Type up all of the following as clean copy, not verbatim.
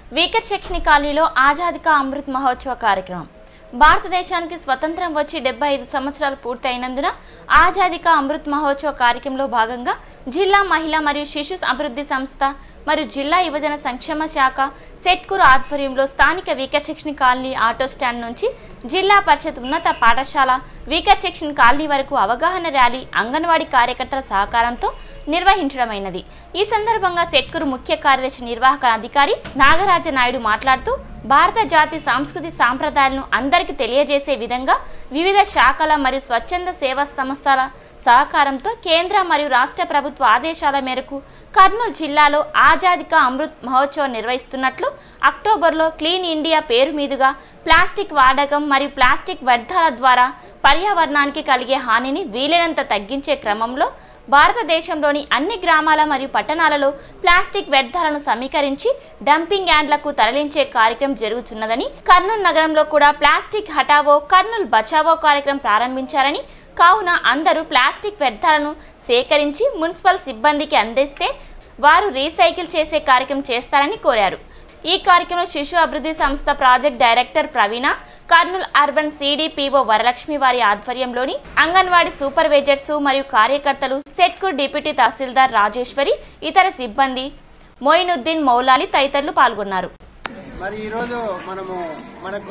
Weaker section కాలనీలో ఆజాదీ కా అమృత్ మహోత్సవ కార్యక్రమం. భారతదేశానికి స్వతంత్రం వచ్చి 75 సంవత్సరాలు పూర్తయినందున ఆజాదీ కా అమృత్ మహోత్సవ కార్యక్రమంలో భాగంగా జిల్లా మహిళా మరియు శిశు అభివృద్ధి సంస్థ మరియు జిల్లా యువజన సంక్షేమ శాఖ సెట్కూరు ఆధ్వర్యంలో స్థానిక weaker section colony auto stand నుంచి జిల్లా పరిషత్ ఉన్నత పాఠశాల వీకర్ సెక్షన్ కాలనీ వరకు అవగాహన ర్యాలీ అంగన్వాడీ కార్యకర్తల సహకారంతో నిర్వహించడమైనది. ఈ సందర్భంగా సెట్కూరు ముఖ్య కార్యదర్శి నిర్వాహక అధికారి నాగరాజ నాయుడు మాట్లాడుతూ భారత జాతి సంస్కృతి సాంప్రదాయాలను అందరికీ తెలియజేసే విధంగా వివిధ శాఖల మరియు స్వచ్ఛంద సేవా సంస్థల సహకారంతో కేంద్ర మరియు రాష్ట్ర ప్రభుత్వ ఆదేశాల మేరకు కర్నూలు జిల్లాలో ఆజాదీ కా అమృత్ మహోత్సవం నిర్వహిస్తున్నట్లు, అక్టోబర్లో క్లీన్ ఇండియా పేరు మీదుగా ప్లాస్టిక్ వాడకం మరియు ప్లాస్టిక్ వ్యర్థాల ద్వారా పర్యావరణానికి కలిగే హానిని వీలైనంత తగ్గించే క్రమంలో భారతదేశంలోని అన్ని గ్రామాల మరియు పట్టణాలలో ప్లాస్టిక్ వ్యర్థాలను సమీకరించి డంపింగ్ యార్డ్లకు తరలించే కార్యక్రమం జరుగుతున్నదని, కర్నూలు నగరంలో కూడా ప్లాస్టిక్ హటావో కర్నూలు బచావో కార్యక్రమం ప్రారంభించారని, కావున అందరూ ప్లాస్టిక్ వ్యర్థాలను సేకరించి మున్సిపల్ సిబ్బందికి అందిస్తే వారు రీసైకిల్ చేసే కార్యక్రమం చేస్తారని కోరారు. ఈ కార్యక్రమంలో శిశు అభివృద్ధి సంస్థ project director Praveena, Kurnool urban CDPO Varalakshmi వారి ఆధ్వర్యంలోని అంగన్వాడీ సూపర్వైజర్స్ మరియు కార్యకర్తలు, సెట్కూరు డిప్యూటీ తహసీల్దార్ రాజేశ్వరి, ఇతర సిబ్బంది, మొయినుద్దీన్ మౌలాలి తదితరులు పాల్గొన్నారు. మరి ఈరోజు మనకు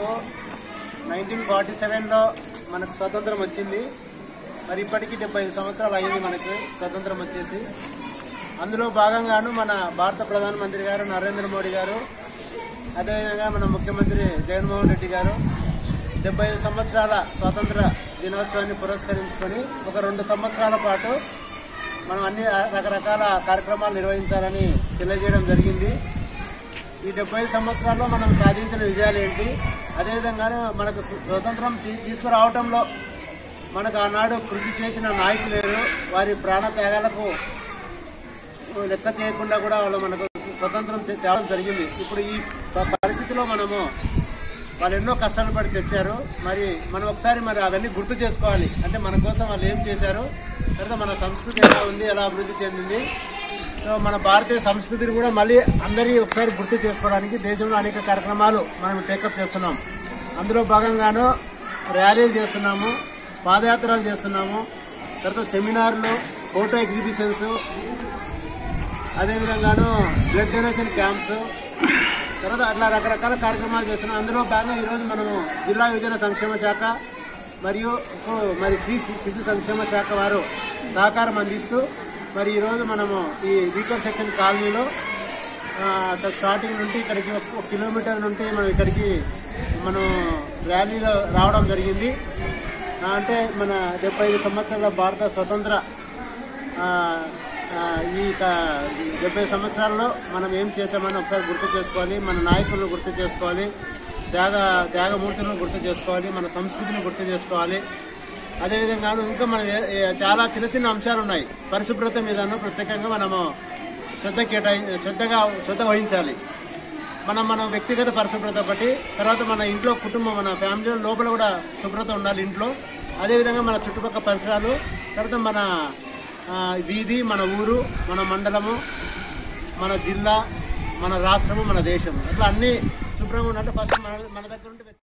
1947లో మనకు స్వతంత్రం వచ్చింది. మరి ఇప్పటికీ 75 సంవత్సరాలు అయింది మనకు స్వతంత్రం వచ్చేసి. అందులో భాగంగాను మన భారత ప్రధానమంత్రి గారు నరేంద్ర మోడీ గారు, అదేవిధంగా మన ముఖ్యమంత్రి జగన్మోహన్ రెడ్డి గారు 75 సంవత్సరాల స్వాతంత్ర దినోత్సవాన్ని పురస్కరించుకొని ఒక 2 సంవత్సరాల పాటు మనం అన్ని రకరకాల కార్యక్రమాలు నిర్వహించాలని తెలియజేయడం జరిగింది. ఈ 75 సంవత్సరాల్లో మనం సాధించిన విజయాలు ఏంటి, అదేవిధంగా మనకు స్వతంత్రం తీసుకురావడంలో మనకు ఆనాడు కృషి చేసిన నాయకులు వారి ప్రాణ త్యాగాలకు లెక్క చేయకుండా కూడా మనకు స్వతంత్రం తేవడం జరిగింది. ఇప్పుడు ఈ పరిస్థితిలో వాళ్ళు ఎన్నో కష్టాలు పడి తెచ్చారు. మరి మనం ఒకసారి అవన్నీ గుర్తు చేసుకోవాలి. అంటే మన కోసం వాళ్ళు ఏం చేశారు, తర్వాత మన సంస్కృతి ఎలా ఉంది, ఎలా అభివృద్ధి చెందింది. సో మన భారతీయ సంస్కృతిని కూడా మళ్ళీ అందరి ఒకసారి గుర్తు చేసుకోవడానికి దేశంలో అనేక కార్యక్రమాలు మనం టేకప్ చేస్తున్నాం. అందులో భాగంగాను ర్యాలీలు చేస్తున్నాము, పాదయాత్రలు చేస్తున్నాము, తర్వాత సెమినార్లు, ఫోటో ఎగ్జిబిషన్స్, అదేవిధంగాను బ్లడ్ డొనేషన్ క్యాంప్స్, తర్వాత అట్లా రకరకాల కార్యక్రమాలు చేస్తున్నాం. అందులో భాగంగా ఈరోజు మనము జిల్లా యువజన సంక్షేమ శాఖ మరియు శిశు సంక్షేమ శాఖ వారు సహకారం అందిస్తూ మరి ఈరోజు మనము ఈ వీకర్ సెక్షన్ కాలనీలో స్టార్టింగ్ నుండి ఇక్కడికి 1 కిలోమీటర్ నుండి మనం ఇక్కడికి ర్యాలీలో రావడం జరిగింది. అంటే మన 75 సంవత్సరాల భారత స్వతంత్ర ఈ 70 సంవత్సరాల్లో మనం ఏం చేసామని ఒకసారి గుర్తు చేసుకోవాలి, మన నాయకులను గుర్తు చేసుకోవాలి, త్యాగమూర్తులను గుర్తు చేసుకోవాలి, మన సంస్కృతిని గుర్తు చేసుకోవాలి. అదేవిధంగా ఇంకా చాలా చిన్న చిన్న అంశాలు ఉన్నాయి. పరిశుభ్రత మీదను ప్రత్యేకంగా మనము శ్రద్ధ వహించాలి. మన వ్యక్తిగత పరిశుభ్రత ఒకటి, తర్వాత మన ఇంట్లో కుటుంబం, మన ఫ్యామిలీ లోపల కూడా శుభ్రత ఉండాలి ఇంట్లో. అదేవిధంగా మన చుట్టుపక్కల పరిసరాలు, తర్వాత మన వీధి, మన ఊరు, మన మండలము, మన జిల్లా, మన రాష్ట్రము, మన దేశము, అట్లా అన్ని శుభ్రంగా ఉండాలి. ఫస్ట్ మన దగ్గర ఉంటే